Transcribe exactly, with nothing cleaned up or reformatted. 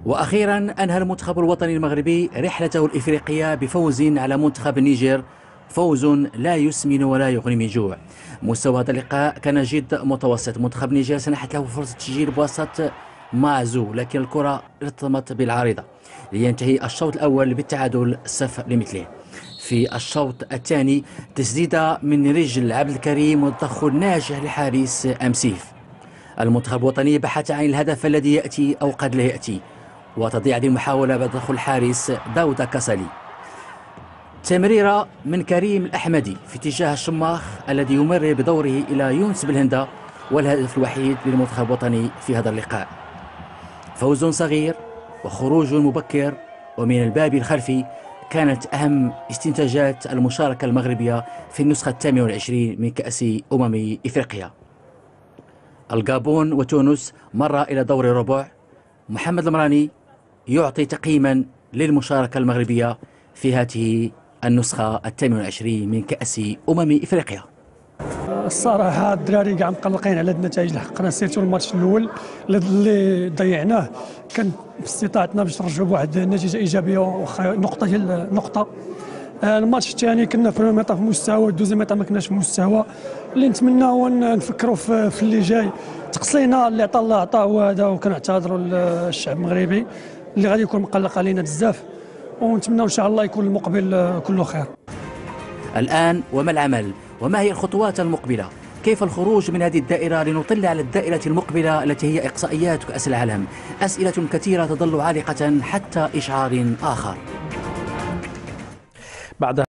وأخيرا أنهى المنتخب الوطني المغربي رحلته الإفريقية بفوز على منتخب النيجر، فوز لا يسمن ولا يغني من جوع. مستوى هذا اللقاء كان جد متوسط. منتخب النيجر سنحت له فرصة تسجيل بواسطة معزو، لكن الكرة ارتطمت بالعارضة لينتهي الشوط الأول بالتعادل صفر لمثله. في الشوط الثاني تسديدة من رجل عبد الكريم وتدخل ناجح لحارس أمسيف. المنتخب الوطني بحث عن الهدف الذي يأتي أو قد لا يأتي، وتضيع هذه المحاولة بعد دخول الحارس داوود كاسالي. تمريرة من كريم الأحمدي في اتجاه الشماخ الذي يمرر بدوره إلى يونس بالهندة، والهدف الوحيد للمنتخب الوطني في هذا اللقاء. فوز صغير وخروج مبكر ومن الباب الخلفي كانت أهم استنتاجات المشاركة المغربية في النسخة الثامنة والعشرين من كأس أمم إفريقيا. الغابون وتونس مر إلى دور الربع. محمد المراني يعطي تقييما للمشاركة المغربية في هذه النسخة الثامنة والعشرين من كأس أمم إفريقيا. الصراحة الدراري كاع مقلقين على النتائج اللي حققنا، سيرتو الماتش الأول اللي ضيعناه كان باستطاعتنا باش نرجعوا بواحد النتيجة إيجابية واخا نقطة هي النقطة. الماتش الثاني كنا في الميطا في مستوى، الدوزي ميطا ما كناش في مستوى. اللي نتمناو نفكروا في, في اللي جاي. تقصينا اللي عطا الله عطاه وهذا، وكنعتذروا للشعب المغربي اللي غادي يكون مقلق علينا بزاف، ونتمناو ان شاء الله يكون المقبل كله خير. الآن وما العمل؟ وما هي الخطوات المقبلة؟ كيف الخروج من هذه الدائرة لنطل على الدائرة المقبلة التي هي إقصائيات كأس العالم؟ أسئلة كثيرة تظل عالقة حتى إشعار آخر. بعد